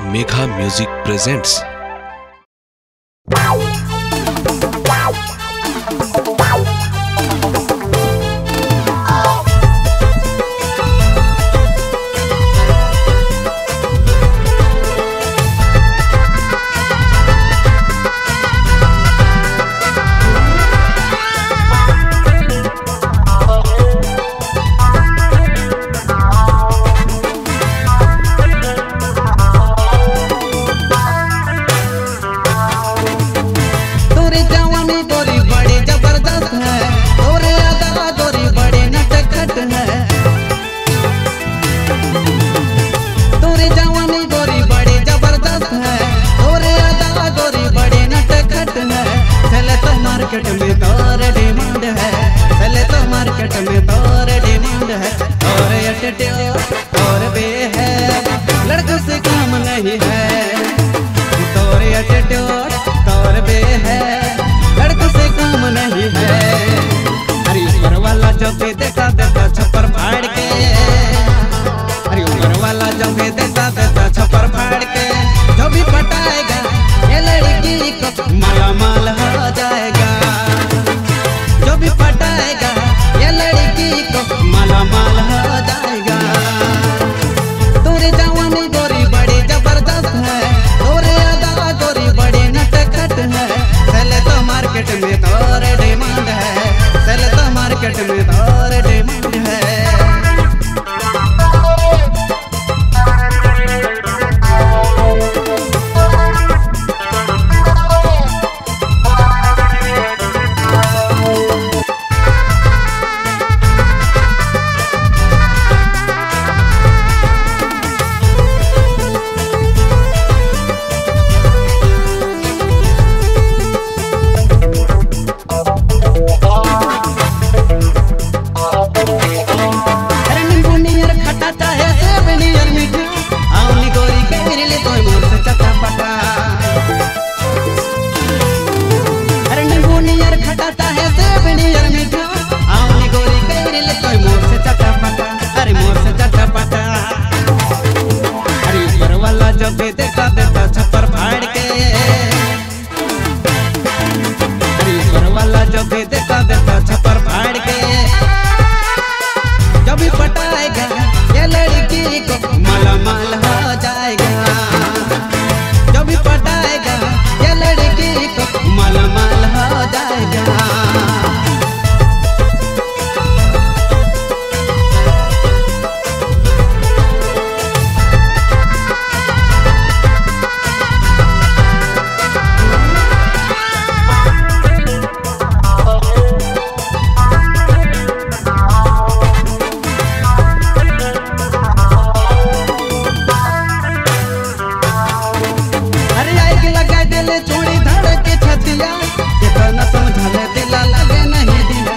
मेघा music presents. Market में तोर demand है, चले तो मार्केट में तोर डिमांड है। और एटीट्यूड और बे है, लड़कों से काम नहीं है। तोर एटीट्यूड तोर बे है, लड़कों से काम नहीं है। अरे ऊपर वाला जो भी देखा देता छप्पर फाड़ के, अरे ऊपर वाला जो भी देखा देता छप्पर फाड़ के। जो भी पटाएगा ये लड़की को माला माल हो जाएगा। जो भी पटाएगा ये लड़की को माला माल हो जाएगा। तोरे जवानी गोरी बड़ी जबरदस्त है, तोरे अदा गोरी बड़ी नटखट है। चले तो मार्केट में तोरे डिमांड है, चले तो मार्केट में तोरे डिमांड है। जो भी देखा देता छप्पर फाड़ के, अरे ऊपर वाला जो भी देखा देता छप्पर फाड़ के। जो भी पटाएगा ये लड़की को माला माल हो जाएगा। जो भी पटाएगा ये लड़की को माला माल हो जाएगा। छोड़ी धड़ के छतिया, कितना समझा ले दिला लगे नहीं दिला।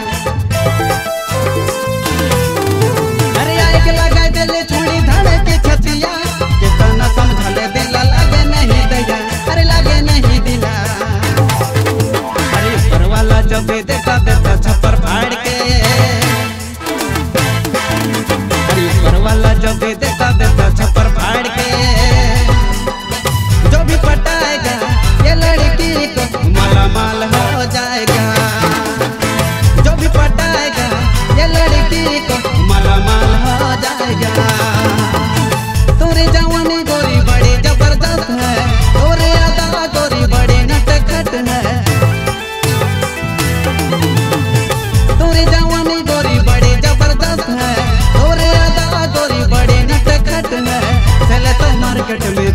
अरे आग लगा दिले छोड़ी धड़ के छतिया, कितना समझा ले दिला लगे नहीं दिला। अरे लगे नहीं दिला। अरे ऊपर वाला जो भी देखा देता छप्पर फाड़ के, अरे ऊपर वाला जो भी देखा देता छप्पर फाड़ के। जो भी पटाएगा ये लड़की को माला माल हो जाएगा। जो भी पटाएगा ये लड़की को माला माल हो जाएगा। तोरे जवानी गोरी बड़ी जबरदस्त है, तोरे अदा गोरी बड़ी नटखट है। तोरे जवानी गोरी बड़ी जबरदस्त है, तोरे अदा गोरी बड़ी नटखट है। चले तो मार्केट में